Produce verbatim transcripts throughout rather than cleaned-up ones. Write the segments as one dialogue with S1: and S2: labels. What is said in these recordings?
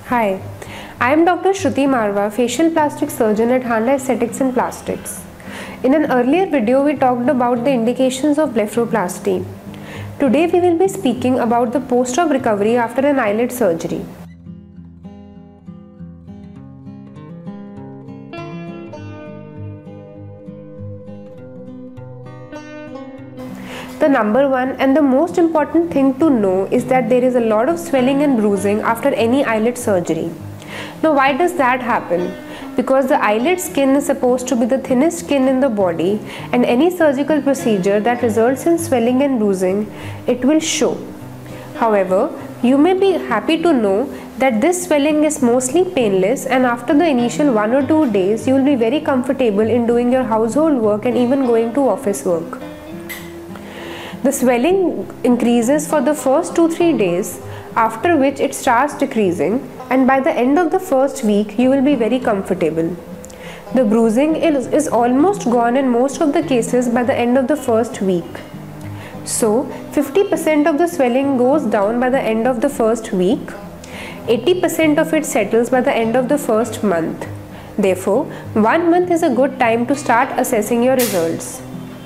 S1: Hi, I am Doctor Shruti Marwa, facial plastic surgeon at Handa Aesthetics and Plastics. In an earlier video, we talked about the indications of blepharoplasty. Today, we will be speaking about the post-op recovery after an eyelid surgery. The number one and the most important thing to know is that there is a lot of swelling and bruising after any eyelid surgery. Now, why does that happen? Because the eyelid skin is supposed to be the thinnest skin in the body, and any surgical procedure that results in swelling and bruising, it will show. However, you may be happy to know that this swelling is mostly painless, and after the initial one or two days, you will be very comfortable in doing your household work and even going to office work. The swelling increases for the first two to three days, after which it starts decreasing, and by the end of the first week you will be very comfortable. The bruising is, is almost gone in most of the cases by the end of the first week. So, fifty percent of the swelling goes down by the end of the first week, eighty percent of it settles by the end of the first month. Therefore, one month is a good time to start assessing your results.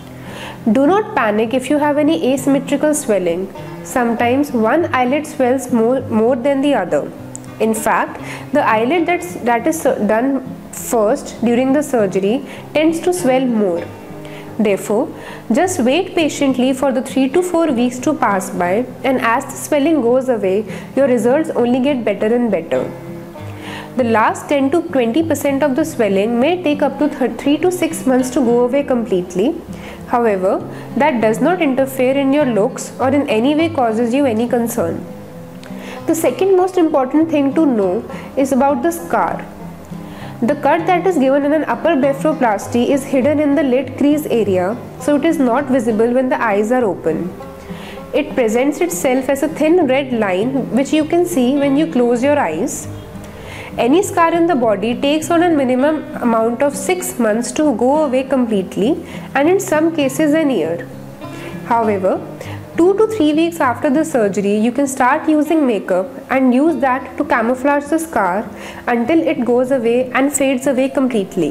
S1: Do not panic if you have any asymmetrical swelling. Sometimes one eyelid swells more, more than the other. In fact, the eyelid that's, that is done first during the surgery tends to swell more. Therefore, just wait patiently for the three to four weeks to pass by, and as the swelling goes away, your results only get better and better. The last ten to twenty percent of the swelling may take up to three to six months to go away completely. However, that does not interfere in your looks or in any way causes you any concern. The second most important thing to know is about the scar. The cut that is given in an upper blepharoplasty is hidden in the lid crease area, so it is not visible when the eyes are open. It presents itself as a thin red line which you can see when you close your eyes. Any scar in the body takes on a minimum amount of six months to go away completely, and in some cases an year. However, two to three weeks after the surgery, you can start using makeup and use that to camouflage the scar until it goes away and fades away completely.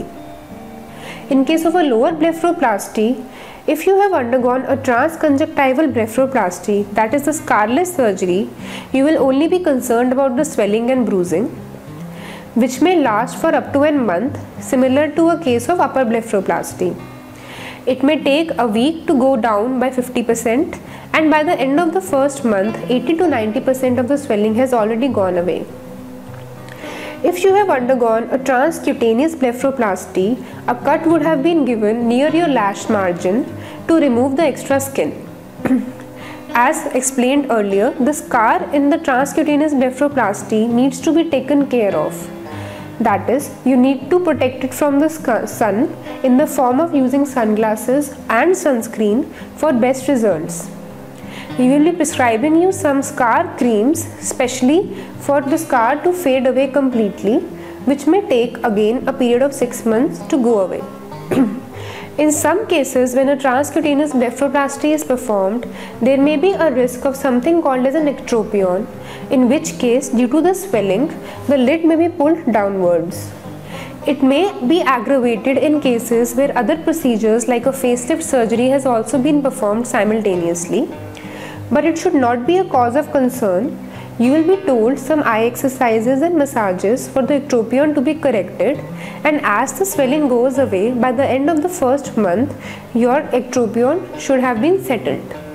S1: In case of a lower blepharoplasty, if you have undergone a transconjunctival blepharoplasty, that is the scarless surgery, you will only be concerned about the swelling and bruising, which may last for up to a month, similar to a case of upper blepharoplasty. It may take a week to go down by fifty percent, and by the end of the first month, eighty to ninety percent of the swelling has already gone away. If you have undergone a transcutaneous blepharoplasty, a cut would have been given near your lash margin to remove the extra skin. As explained earlier, the scar in the transcutaneous blepharoplasty needs to be taken care of. That is, you need to protect it from the sun in the form of using sunglasses and sunscreen for best results. We will be prescribing you some scar creams, especially for the scar to fade away completely, which may take again a period of six months to go away. In some cases, when a transcutaneous blepharoplasty is performed, there may be a risk of something called as an ectropion, in which case, due to the swelling, the lid may be pulled downwards. It may be aggravated in cases where other procedures like a facelift surgery has also been performed simultaneously, but it should not be a cause of concern. You will be told some eye exercises and massages for the ectropion to be corrected, and as the swelling goes away, by the end of the first month, your ectropion should have been settled.